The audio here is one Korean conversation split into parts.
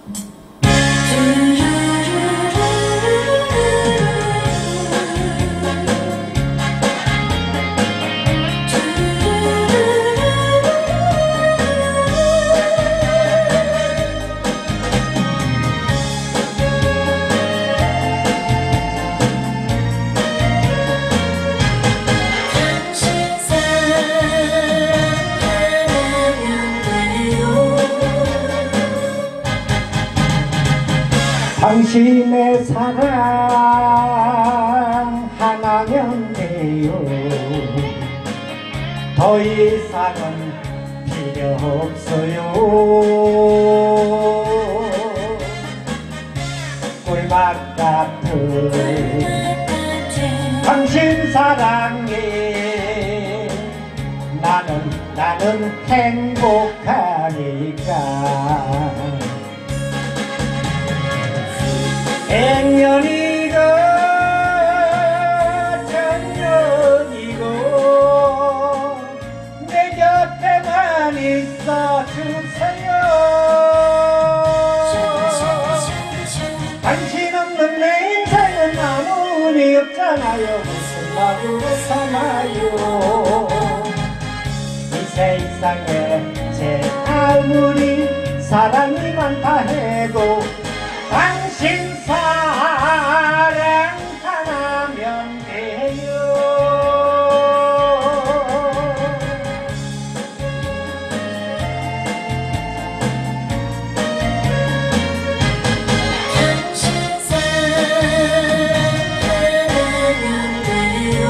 당신의 사랑 하나면 돼요. 더 이상은 필요 없어요. 꿀맛 같은 당신 사랑에 나는 행복하니까. 백년이고 천년이고 내 곁에만 있어 주세요. 당신 없는 내 인생은 아무 의미 없잖아요. 무슨 말로 사나요. 이 세상에 제 아무리 사랑이 많다 해도 당신 사랑 하나면 돼요. 당신 사랑 하나면 돼요.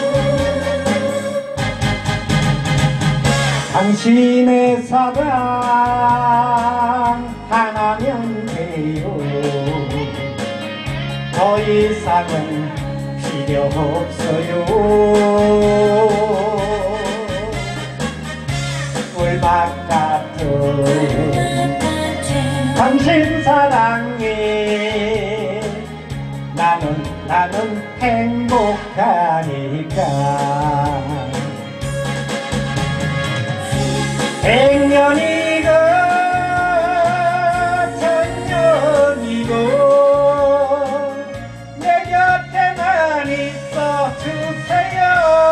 당신의 사랑 하나면 돼요. 더 이상은 필요 없어요. 꿀맛 같은 당신 사랑에 나는 행복하니까. 백년이고 천년이고 내 곁에만 있어 주세요.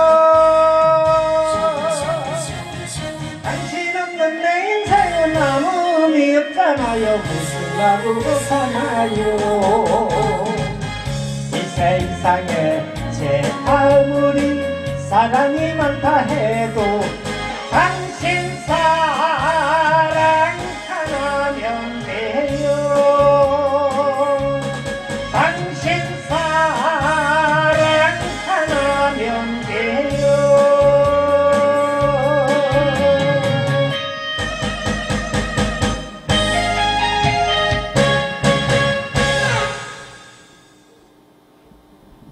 당신 없는 내 인생은 아무 의미 없잖아요. 무슨 말로 사나요. 이 세상에 제 아무리 사랑이 많다 해도 당신 사랑